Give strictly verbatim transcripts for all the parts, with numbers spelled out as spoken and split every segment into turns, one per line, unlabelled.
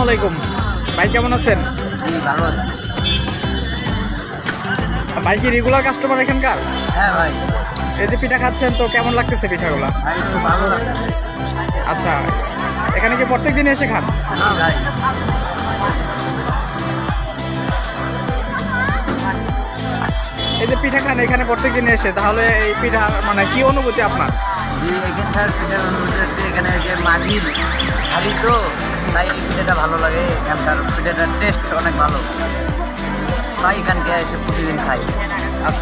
আলাইকুম ভাই, কেমন আছেন?
জি ভালো আছি
ভাই। কি রেগুলার কাস্টমার এখানকার?
হ্যাঁ ভাই।
এই যে পিঠা খাচ্ছেন তো কেমন লাগতেছে পিঠাগুলো?
ভাই একটু ভালো লাগছে।
আচ্ছা, এখানে কি প্রত্যেক দিন এসে খান?
না ভাই,
এই যে পিঠা খান এখানে প্রত্যেক দিন এসে, তাহলে এই পিঠা মানে কি অনুভূতি আপনার?
যে এখানকার পিঠার অনুভূতি হচ্ছে এখানে যে মাটির হাড়ি তো, তাই এই পিঠাটা ভালো লাগে। এখানকার পিঠাটার টেস্ট অনেক ভালো, তাই এখানকে এসে প্রতিদিন খাই।
আচ্ছা,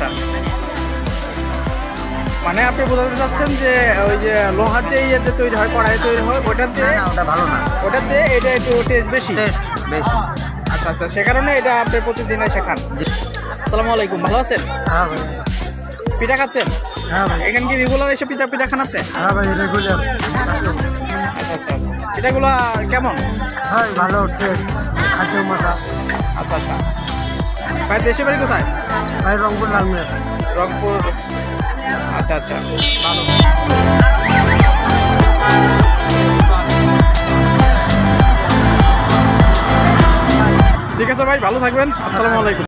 মানে আপনি বোঝাতে চাচ্ছেন যে ওই যে লোহার যে ইয়ে যে তৈরি হয়, কড়াই তৈরি হয়, ওটার যে
না, ওটা ভালো না,
ওটার যে এটা একটু টেস্ট বেশি।
টেস্ট বেশি।
আচ্ছা আচ্ছা, সে কারণে এটা আপনি প্রতিদিন এসে খান।
জি।
আসসালামু আলাইকুম, ভালো আছেন?
হ্যাঁ ভাই।
পিঠা খাচ্ছেন?
হ্যাঁ ভাই।
এখানে কি রেগুলার এসে পিঠা পিঠা খান আপনি?
হ্যাঁ ভাই, রেগুলার কাস্টমার।
আচ্ছা আচ্ছা, পিঠাগুলো কেমন?
হ্যাঁ ভালো, টেস্ট খাচ্ছে মজা।
আচ্ছা আচ্ছা, ভাই দেশে বাড়ি কোথায়?
ভাই রংপুর লালমিয়া।
রংপুর। আচ্ছা আচ্ছা, ভালো। ঠিক আছে ভাই, ভালো থাকবেন। আসসালামু আলাইকুম।